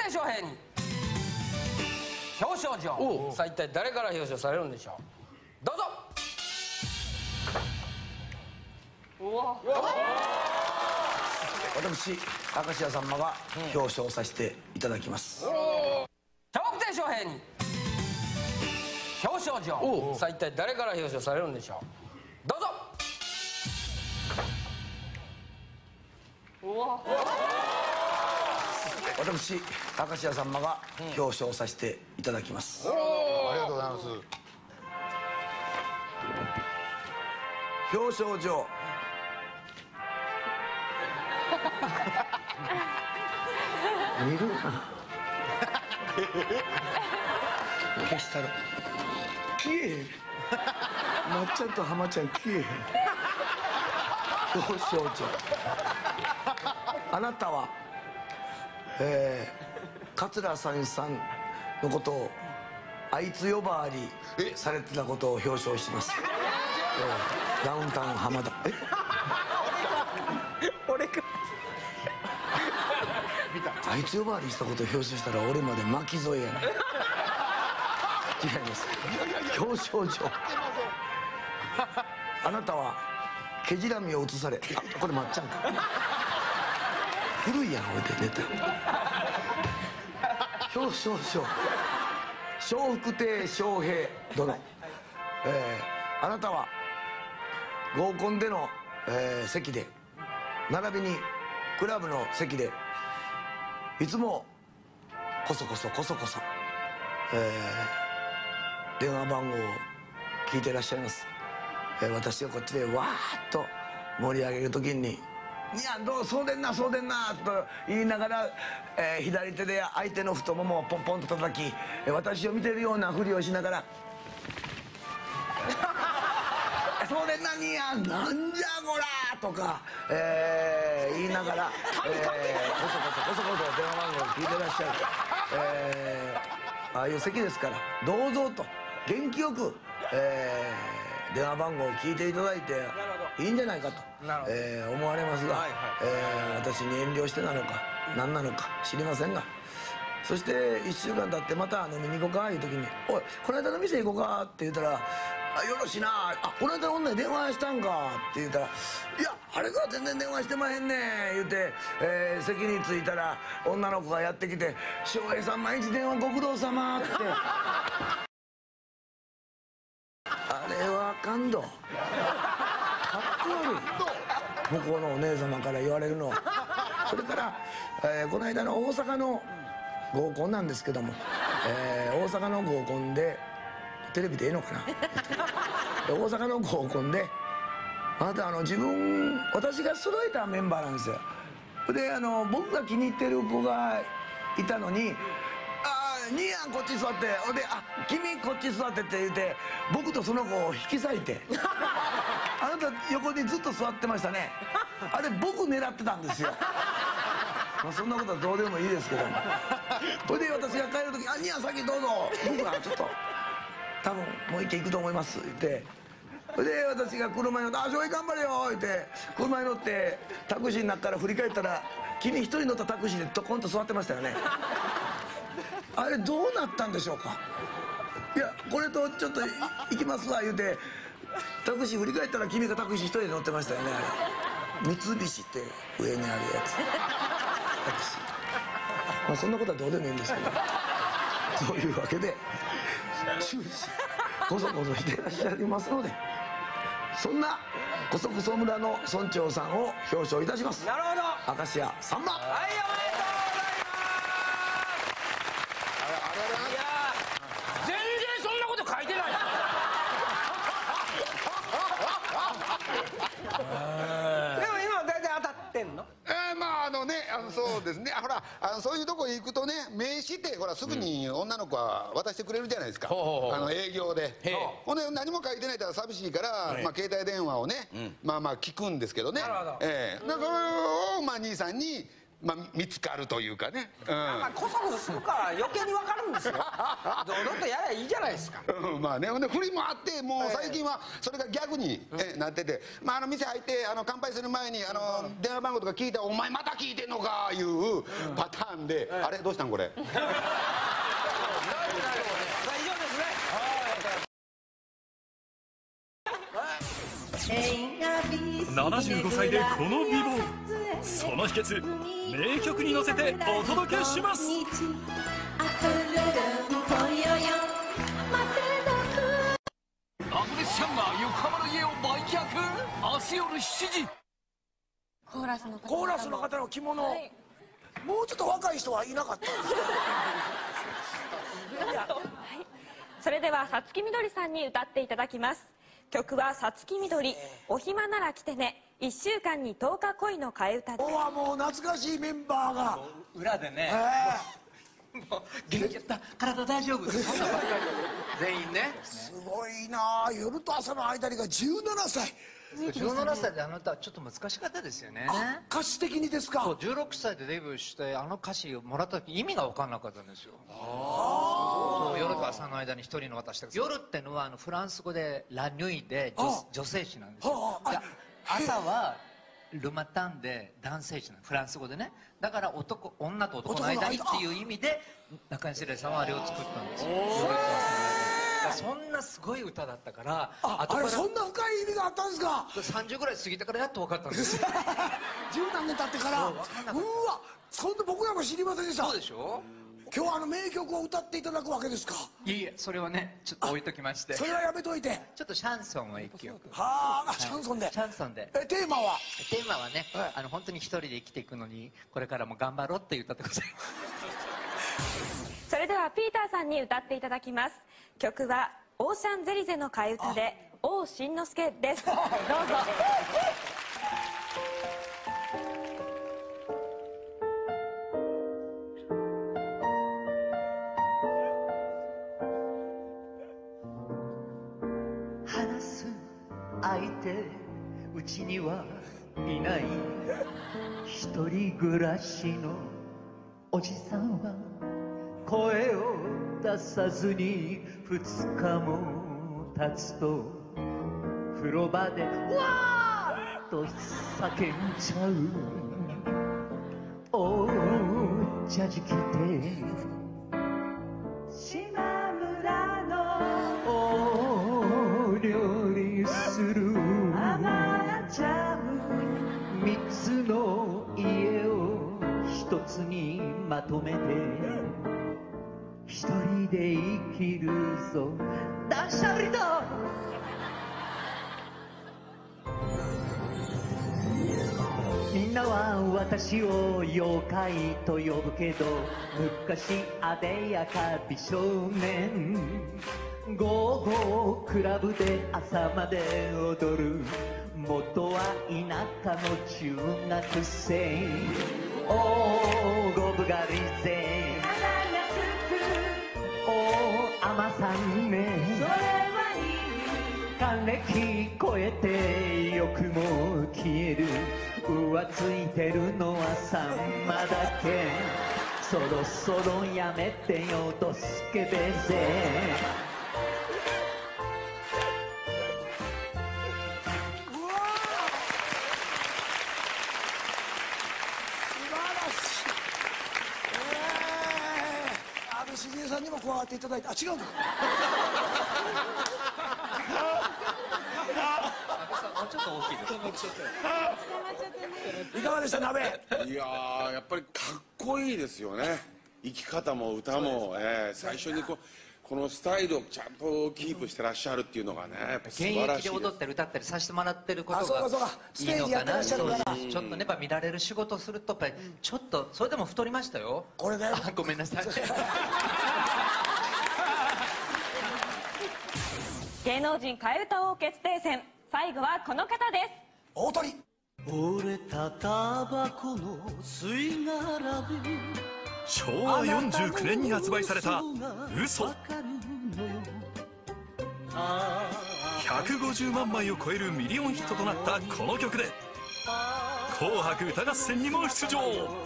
定翔平に表彰状。さあ一体誰から表彰されるんでしょう。どうぞ。 私明石家さんまが表彰させていただきます。 笑福亭翔平に表彰状。さあ一体誰から表彰されるんでしょう。どうぞ。 私明石家さんまが表彰させていただきます。 ありがとうございます。 表彰状。見るな。消したろ。消えへん。まっちゃんと浜ちゃん消えへん。表彰状。あなたは桂三枝さんのことをあいつ呼ばわりされてたことを表彰します。ダウンタウン浜田。 俺か。 あいつ呼ばわりしたことを表彰したら俺まで巻き添えやね。違います。表彰状。あなたは毛じらみを移され、これまっちゃんか。古いやんほいでネタ。表彰状。笑福亭笑瓶殿。あなたは合コンでの、席で並びにクラブの席でいつもこそこそ電話番号を聞いていらっしゃいます。私がこっちでわーっと盛り上げる時に「いやどうそうでんなそうでんな」と言いながら、左手で相手の太ももをポンポンと叩き、私を見てるようなふりをしながら「そうでんなにやなんじゃこら」とか、言いながらこそこそ電話番号を聞いてらっしゃる。ああいう席ですからどうぞと元気よく、電話番号を聞いていただいていいんじゃないかと、思われますが、私に遠慮してなのか何なのか知りませんが、そして1週間経ってまた飲みに行こうかいう時に「おいこの間の店行こうか」って言ったら「よろしいなあこの間の女に電話したんか」って言ったら「いやあれから全然電話してまへんねん」言うて、席に着いたら女の子がやってきて「翔平さん毎日電話ご苦労様」って。あれはあかんど。かっこ悪い。向こうのお姉様から言われるの。それから、この間の大阪の合コンなんですけども、大阪の合コンでテレビでええのかな大阪の合コンであなた私が揃えたメンバーなんですよ。で僕が気に入ってる子がいたのに「兄やんこっち座って」ほんで「君こっち座って」って言うて僕とその子を引き裂いてあなた横にずっと座ってましたね。あれ僕狙ってたんですよ。まあそんなことはどうでもいいですけども、それで私が帰る時「兄やん先どうぞ」僕はちょっと多分もう一軒行くと思います言ってそれで私が車に乗って「翔平頑張れよ」言って車に乗ってタクシーの中から振り返ったら君一人乗ったタクシーでドコンと座ってましたよね。あれどうなったんでしょうか。いやこれとちょっと行きますわ言うてタクシー振り返ったら君がタクシー一人で乗ってましたよね。三菱って上にあるやつタクシー。まあそんなことはどうでもいいんですけどそういうわけで終始こそこそしていらっしゃいますので、そんなこそこそ村の村長さんを表彰いたします。 なるほど。 明石家さんま。 はい、おめでとうございます。いや全然そんなこと書いてない。でも今大体当たってんの？ まあそうですね。ほらそういうとこ行くとね、名刺ってほらすぐに女の子は渡してくれるじゃないですか。営業で。ほんで何も書いてないから寂しいから携帯電話をねまあ聞くんですけどね。それを兄さんに見つかるというかね。 まあこそこそするから余計に分かるんですよ。堂々とやりゃいいじゃないですか。 まあね、ほんで振りもあって、もう最近はそれが逆になってて、店入って乾杯する前に電話番号とか聞いて「お前また聞いてんのか」いうパターンで「あれどうしたんこれ」 以上ですね。 75歳でこの美貌、その秘訣名曲に乗せてお届けします。 ラブレスシャンガー横浜の家を売却、明日夜7時。 コーラスの方の着物、もうちょっと若い人はいなかったんですか？ それではさつきみどりさんに歌っていただきます。曲はさつきみどり、お暇なら来てね、1週間に10日恋の替え歌です。 今日はもう懐かしいメンバーが裏でね、もう元気やった、体大丈夫、そんなばっかり全員ね。 すごいな。夜と朝の間にが17歳。 17歳であの歌はちょっと難しかったですよね。 歌詞的にですか？ そう、16歳でデビューしてあの歌詞をもらった時意味が分かんなかったんですよ。夜と朝の間に一人の私だけ。夜ってのはフランス語でラニュイで女性詞なんですよ。朝はルマタンで男性詞なんです、フランス語でね。だから女と男の間にっていう意味で中西礼さんはあれを作ったんですよ。夜と朝の間に。そんなすごい歌だったから、 あれそんな深い意味があったんですか ？30ぐらい過ぎてからやっと分かったんですよ。 十何年経ってから。うわ、そんな僕らも知りませんでした。 そうでしょ。 今日は名曲を歌っていただくわけですか？ いえいえ、それはねちょっと置いときまして、 それはやめといて、 ちょっとシャンソンを一曲。 はあ、シャンソンで。 シャンソンで。 テーマはね、本当に一人で生きていくのにこれからも頑張ろうっていう歌でございます。 それではピーターさんに歌っていただきます。曲はオーシャンゼリゼの替え歌で王新之助です。どうぞ。 話す相手うちにはいない、一人暮らしのおじさんは声を出さずに2日も経つと風呂場でわーっと叫んじゃう。お茶事来て島村のお料理する甘ちゃん、3つの家を1つにまとめて一人で生きるぞ断捨離だ。みんなは私を妖怪と呼ぶけど、昔あでやか美少年、ゴーゴークラブで朝まで踊る元は田舎の中学生、おーゴブガリゼ甘さんね、それはいい。還暦超えて欲も消える、浮ついてるのはさんまだけ。そろそろやめてよドスケベぜ。 しげさんにも加わっていただいて、あ、違うの。 もうちょっと大きいです。 いかがでした鍋？ いやー、やっぱりかっこいいですよね。生き方も歌も、最初にこのスタイルをちゃんとキープしてらっしゃるっていうのがね、やっぱ素晴らしいです。 現役で踊ったり歌ったりさせてもらってることがいいのかな。ちょっとね、やっぱ見られる仕事をするとやっぱりちょっとそれでも太りましたよ。 これね、 ごめんなさい。 芸能人替え歌王決定戦、最後はこの方です。 大鳥。 折れたタバコの吸い殻で昭和49年に発売された嘘。150万枚を超えるミリオンヒットとなったこの曲で紅白歌合戦にも出場。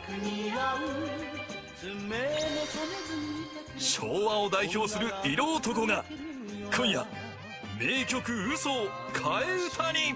昭和を代表する色男が今夜名曲「嘘」を替え歌に。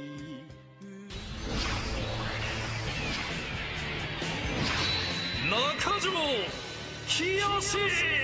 中条きよし。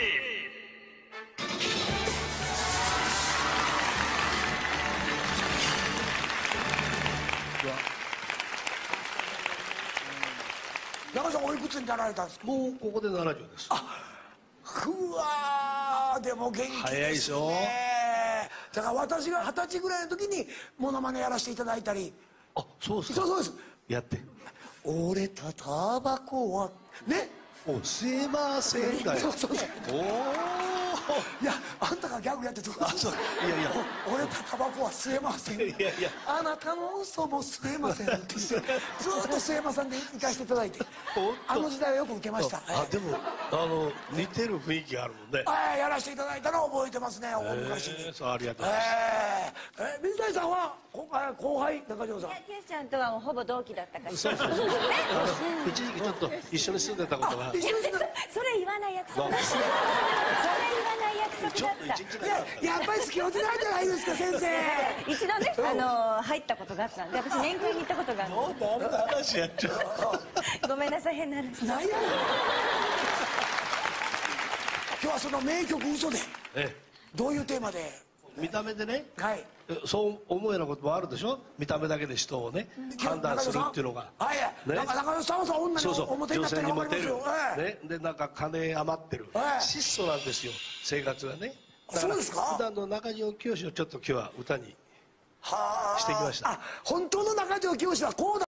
中さんおいくつになられたんですか？ もうここで70です。 うわー、でも元気ですね。 早いでしょ。 だから私が20歳ぐらいの時にモノマネやらせていただいたり。 あ、そうですか。 そうです。 やって俺とタバコはね。 お、すいませんだよ。 そうおお。いや、あんたがギャグやってとか。 そう。いやいや、 俺とタバコは吸えません。いやいや、あなたの嘘も吸えませんってずっと吸えませんで行かせていただいて、あの時代はよく受けました。 あ、でも似てる雰囲気があるもんね。 やらせていただいたのを覚えてますね、大昔に。 そう、ありがとうございます。 水谷さんは後輩、中条さん。 キューちゃんとはもうほぼ同期だったから。 そう一時期ちょっと一緒に住んでたことが。 それ言わない約束だった。それ言わない約束だった。 やっぱり付き合ってないじゃないですか、先生。 一度ね、入ったことがあったんで、私年会に行ったことがある。 何の話やっちゃう。 ごめんなさい、変な話。 何やねん。今日はその名曲嘘で。どういうテーマで。 見た目でね。 はい。 そう思うようなこともあるでしょ。見た目だけで人をね判断するっていうのが。 はい。中条さんはさ、女の表になったら分かりますよ。 ね、でなんか金余ってる。質素なんですよ、生活がね。 そうですか。 普段の中条きよしをちょっと今日は歌にしてきました。 本当の中条きよしはこうだ。